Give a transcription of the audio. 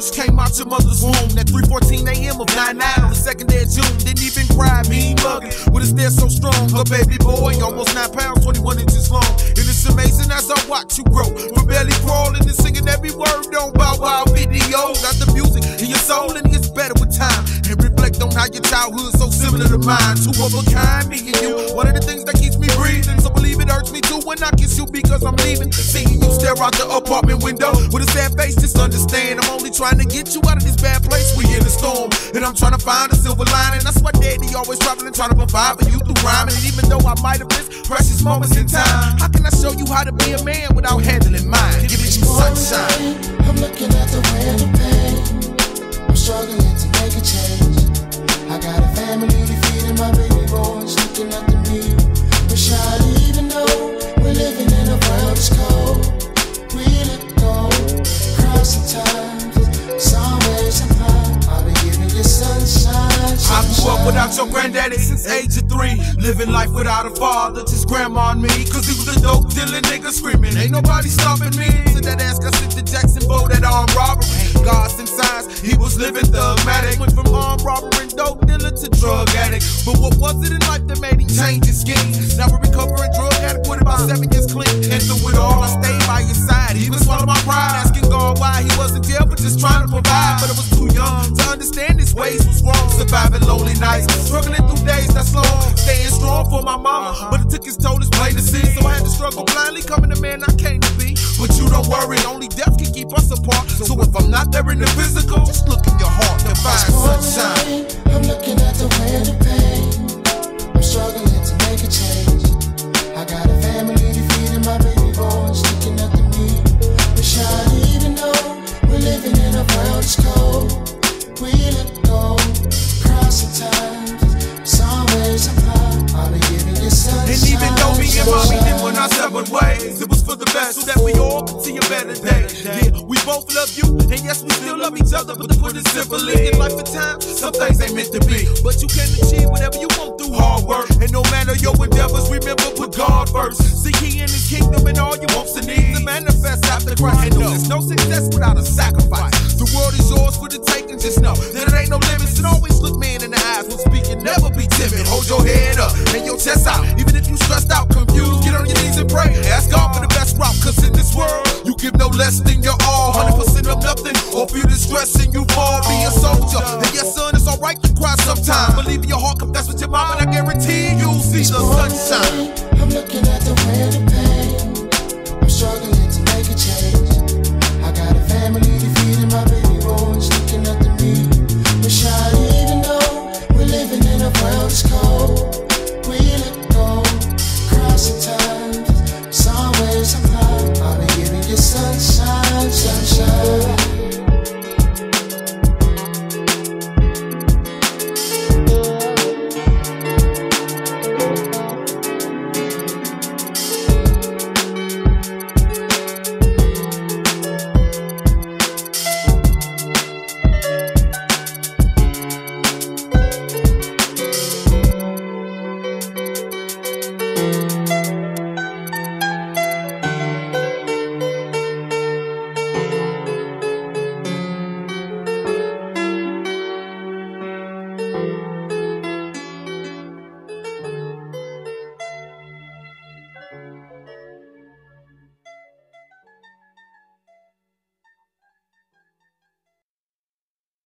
first came out your mother's womb. That 3:14 a.m. of 9/9 on the 2nd day of June. Didn't even cry, me mugging with a stare so strong. A baby boy, almost 9 pounds, 21 inches long. And it's amazing as I watch you grow, from belly crawling and singing every word on Bow Wow video. Got the music in your soul and it gets better with time. And reflect on how your childhood's so similar to mine. Two of a kind, me and you. One of the things that keeps me breathing. So believe it hurts me too when I kiss you because I'm leaving. Seeing you stare out the apartment window with a sad face, just understand I'm only trying to get you out of this bad place. We in the storm, and I'm trying to find a silver lining. That's why Daddy always traveling, trying to provide for you through rhyming. And even though I might have missed precious moments in time, how can I show you how to be a man without handling mine? Giving you sunshine. I'm looking at the way of the pain. I'm struggling to make a change. I got a family to feed and my baby boys looking up to me. But shawty, even though we're living in a world that's cold, we let go, crossing times, some ways somehow. I'll be giving you sunshine. I grew up without your granddaddy since age of 3. Living life without a father, just grandma and me. Cause he was a dope dealing nigga screaming, ain't nobody stopping me. So that ass got sent to Jacksonville, that armed robbery. God sent signs, he was living thugmatic. Went from armed robber and dope dealer to drug addict. But what was it in life that made him change his schemes? Now we're recovering drug addict with about 7 years clean. And through it all, I stayed by your side. Even swallowed my pride, asking God why he was in jail, but just trying to provide. But I was too young to understand his ways was wrong. Surviving lonely nights, struggling through days that's long. Staying strong for my mama, but it took its toll, it's plain to see. So I had to struggle blindly, coming the man I came to be. But you don't worry, only death can keep us apart. So if I'm not there in the physical, just look in your heart to find sunshine. I'm looking at the way of the pain. I'm struggling to make a change. I got a family to feed and my baby boys looking up to me. But shawty, even though we're living in a world that's cold, we let go, crossing times, some ways apart. I'll be giving you sunshine. And even though me and mommy did when I severed ways, it was for the best so that we all could see a better day. Yeah, we both love you, and yes, we still love each other. But to put it simply, in life at times, some things ain't meant to be. But you can achieve whatever you want through hard work. And no matter your endeavors, remember put God first. Seek He in His kingdom and all your wants and needs to manifest after Christ. And no, there's no success without a sacrifice. The world is yours for the taking, just know that it ain't no limits. And always look man in the eyes when speaking, never be timid. Hold your head up and your chest out. Even if you stressed out, confused, get on your knees and pray. Ask God for the best route, cause in this world, you give no less than your all. 100% of nothing, or feel the stress and you fall. Be a soldier, and yes son, it's alright to cry sometimes. Believe in your heart, confess with your mouth, and I guarantee you'll see the sunshine.